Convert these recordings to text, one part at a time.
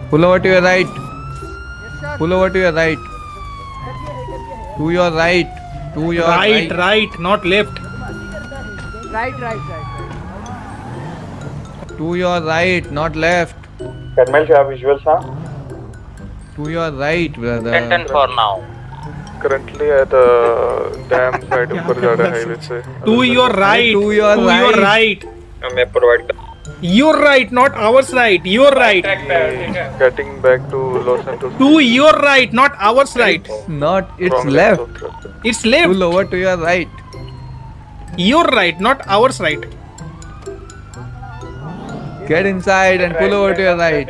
Pull over to your right. Pull over to your right. To your right. To your right. Right, not left. Right. To your right, not left. Carmel, you have visuals, huh? To your right, brother. 10 for now. Currently at the dam side ऊपर जा रहा है highway से. To your right. To your right. मैं provide Your right, not ours right. Your right. Getting back to Los Santos. To your right, not ours right. Not, it's Wrong left. It's left. Pull over to your right. Your right, not ours right. Get inside and pull over to your right.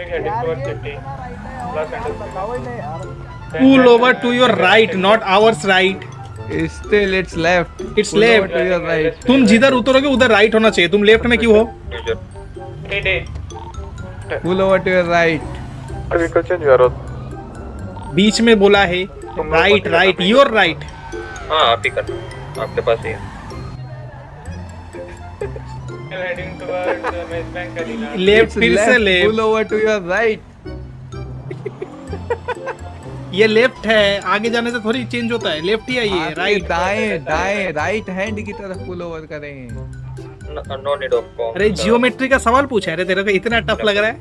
Pull over to your right, not ours right. Still, it's left. It's Pull left. over to your right. तुम जिधर उतरोगे उधर right होना चाहिए. तुम left में क्यों हो? Pull over to your right. Vehicle change यारो. बीच में बोला है. Right. Your right. हाँ आप ही करना. आपके पास ही है. लेफ्ट फिर से left. Pull over to your right. ये लेफ्ट है. आगे जाने से थोड़ी चेंज होता है. लेफ्ट ही है ये. राइट. दाएं राइट हैंड की तरफ पुल ओवर करें. No need of form. अरे जियोमेट्री का सवाल पूछा है. तेरे को इतना टफ लग रहा है.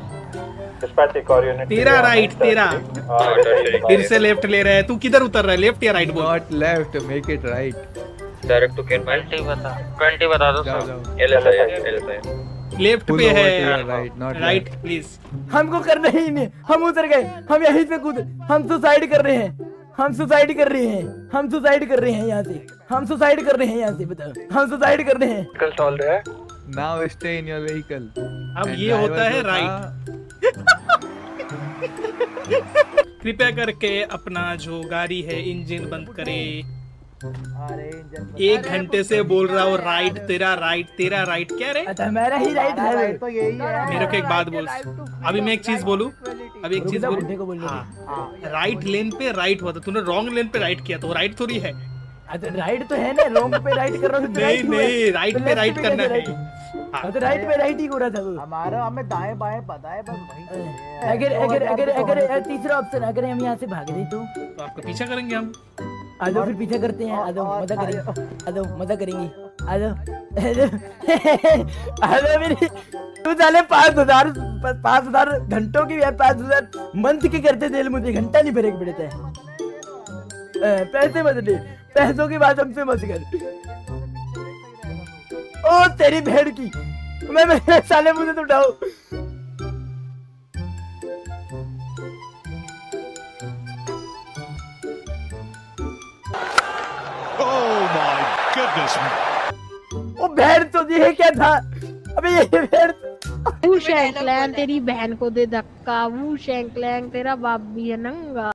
तेरा राइट. तेरा फिर से लेफ्ट ले रहा है. तू किधर उतर रहा है? लेफ्ट या राइट बोल. Not left, make it right. Direct to Carmel. 20 बता दो. LSI. लेफ्ट Pull पे over to है. your right, not right left. Please. हमको करना ही नहीं. हम उतर गए. हम यहीं पे कूद. हम सुसाइड कर रहे हैं. हम सुसाइड कर रहे हैं. यहाँ से. हम सुसाइड कर रहे हैं यहाँ से. बताओ. हम सुसाइड कर रहे हैं. Vehicle चल रहा है. Now stay in your vehicle. अब ये होता है राइट. कृपया करके अपना जो गाड़ी है इंजन बंद करे. 1 घंटे से बोल रहा हूँ राइट. तेरा राइट क्या रे? अच्छा मेरा ही राइट है. तो यही है. मेरे को एक बात बोल. अभी मैं एक चीज बोलूं. राइट लेन पे राइट हुआ था. तूने रॉन्ग लेन पे राइट किया. तो राइट थोड़ी है. राइट तो है ना. रॉन्ग पे राइट कर रहा हूँ. नहीं राइट पे राइट करना है. तो राइट पे राइट ही हो रहा था. हमारा हमें दाएं बाएं पता है बस वही. अगर तीसरा ऑप्शन अगर हम यहाँ से भाग रहे तो आपका पीछा करेंगे हम. आ जाओ फिर पीछा करते हैं. आ जाओ मजा करेंगे. आ जाओ मेरी. तू साले 5,000 घंटों की 5,000 मंथ के करते थे. मुझे घंटा नहीं ब्रेक पड़ता है. पैसे मत दे. पैसों की बात हमसे मत कर. ओ तेरी भेड़ की. मैं साले मुझे तो उठाओ. ओ भेड़ तो ये क्या था? अबे ये भेड़. वो शैंकलैंग तेरी बहन को दे धक्का. वो शैंकलैंग तेरा बाप भी है नंगा.